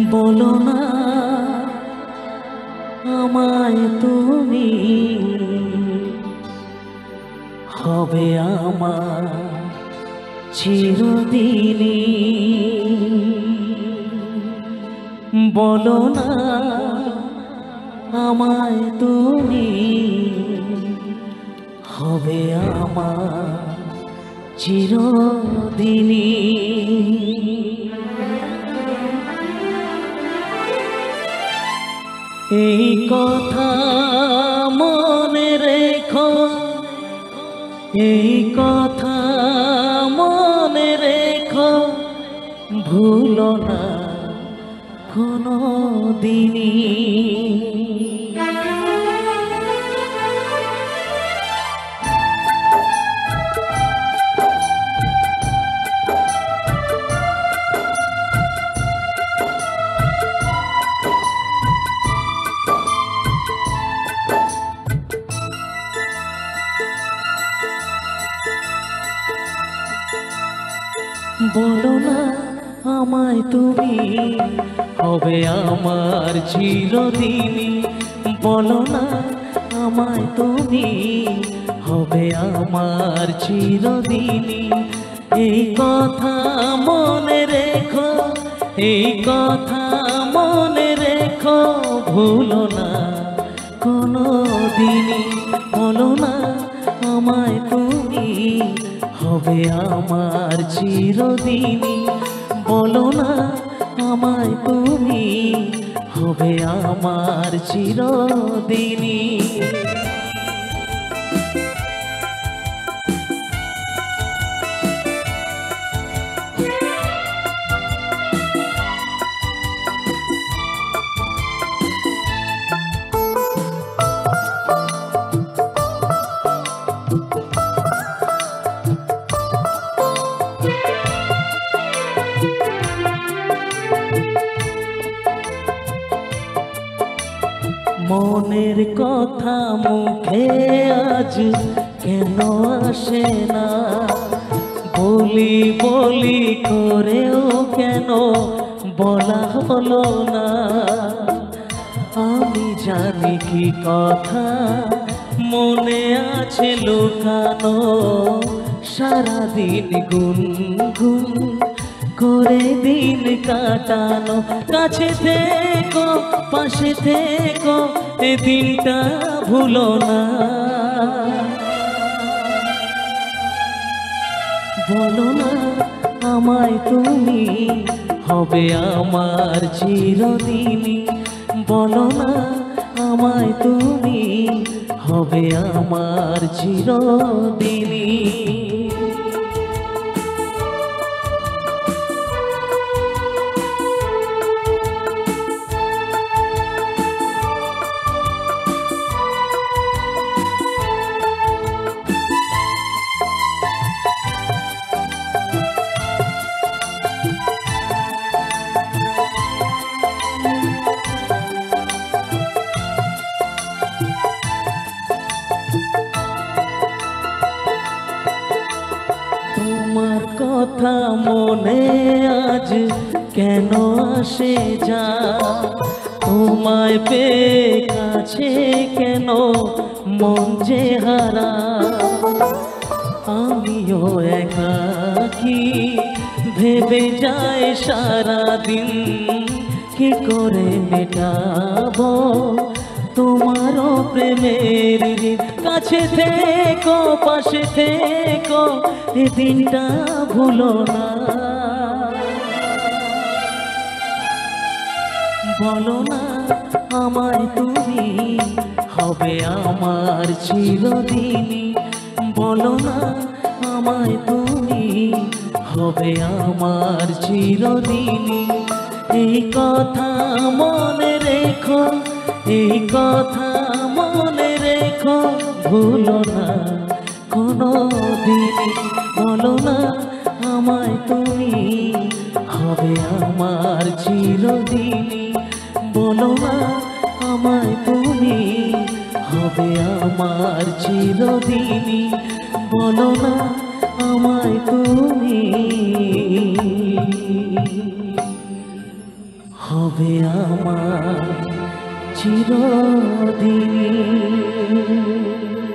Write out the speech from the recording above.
বলো না আমায় তুমি, হবে আমার চিরদিনই। বলো না আমায় তুমি, হবে আমার চিরদিনই। এই কথা মনে রেখো, এই কথা মনে রেখো, ভুলো না কোনো দিনই। বলো না আমায় তুমি, হবে আমার চিরদিনই। বলো না আমায় তুমি, হবে আমার চিরদিনই। এই কথা মনে রেখো, এই কথা মনে রেখো, ভুলো না কোনো দিনই। বলো না আমায় তুমি, হবে আমার চিরদিনই। বলো না আমায় তুমি, হবে আমার চিরদিনই। মনের কথা মুখে আজ কেন আসে না, বলি বলি করেও কেন বলা হলো না। আমি জানি কি কথা মনে আছে লুকানো, সারাদিন গুনগুন করে দিন কাটানো। কাছে থেকো পাশে থেকো, এ দিনটা ভুলো না। বলো না আমায় তুমি, হবে আমার চিরদিনই। বলো না আমায় তুমি, হবে আমার চিরদিনই। তোমার কথা মনে আজ কেন আসে যা, তোমায় পেয়ে কাছে কেন মন যে হারা। আমিও একাকী ভেবে যায় সারাদিন, কি করে মেটাবো তোমারও প্রেমের ঋণ। কাছে থেকো পাশে থেকো, এ দিনটা ভুলো না। বলো না আমায় তুমি, হবে আমার চিরদিনই। বলো না আমায় তুমি, হবে আমার চিরদিনই। এই কথা মনে রেখো, এই কথা মনে রেখো, ভুলো না কোনো দিনই। বলো না আমায় তুমি, হবে আমার চিরদিনই। বলো না আমায় তুমি, হবে আমার চিরদিনই। বলো না আমায় তুমি, হবে হবে আমার চিরদিন।